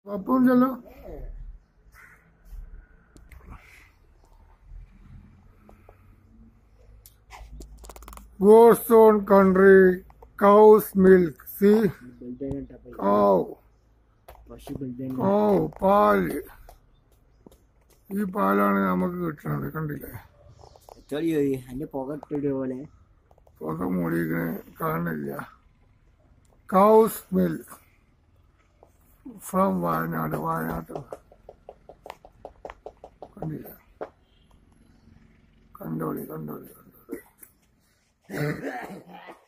കുഴപ്പമില്ലല്ലോ. Goats own country, cow's milk. See? Cow. Cow, പാല്. ഈ പാലാണ് നമുക്ക് കിട്ടുന്നത്. കണ്ടില്ലേ? പുക മൂടിയിരിക്കണ കാണില്ല. Cow's milk from Wayanad. കണ്ടില്ല? കണ്ടോളി.